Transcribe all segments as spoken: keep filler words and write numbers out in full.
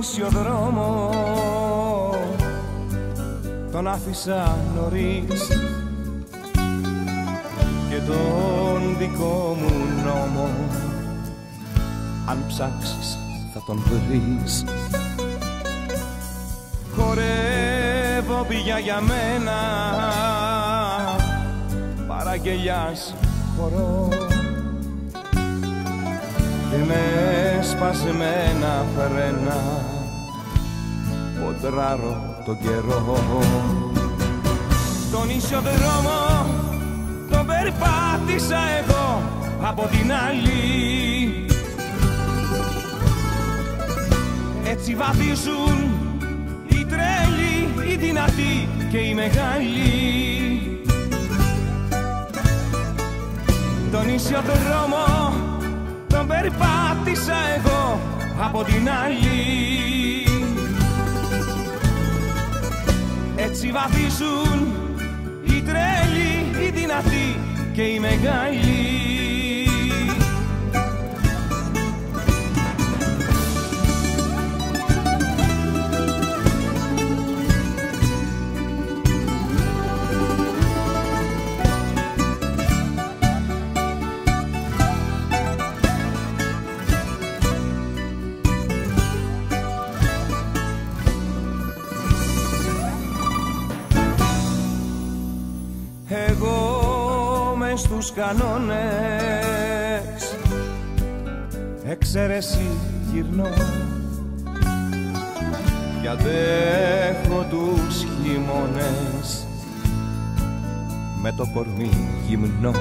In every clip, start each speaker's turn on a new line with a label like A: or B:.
A: νησιοδρόμο τον άφησα νωρίς και τον δικό μου νόμο αν ψάξεις θα τον βρεις. Χορεύω πια για μένα, παραγγελιάς χορό και με σπασμένα φρένα ποντράρω τον καιρό. Τον νησιοδρόμο τον περπάτησα εγώ από την άλλη. Έτσι βαδίζουν οι τρέλοι, οι δυνατοί και οι μεγάλοι. Τον νησιοδρόμο τον περπάτησα εγώ από την άλλη. Έτσι βαδίζουν οι τρέλοι, οι δυνατοί και οι μεγάλοι. Εγώ μες στους κανόνες εξαίρεση γυρνώ κι αντέχω τους χειμώνες με το κορμί γυμνό.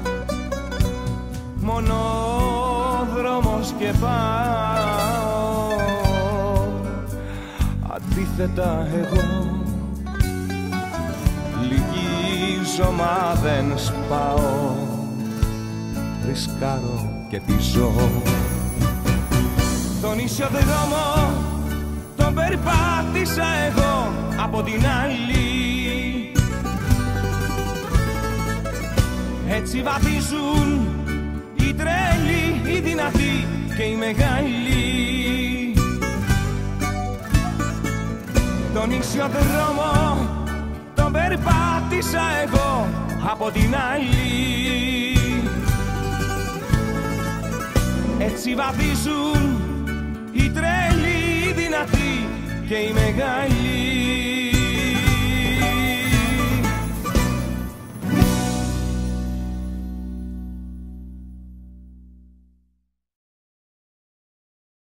A: Μονόδρομος και πάω, αντίθετα εγώ λυγίζω μα δεν σπάω, ρισκάρω και τη ζω. Τον νησιοδρόμο τον περπάτησα εγώ από την άλλη. Έτσι βαδίζουν οι τρέλοι, οι δυνατοί και οι μεγάλοι. Τον νησιοδρόμο τον περπάτησα εγώ από την άλλη. Έτσι βαδίζουν οι τρέλοι, οι δυνατοί και οι μεγάλοι.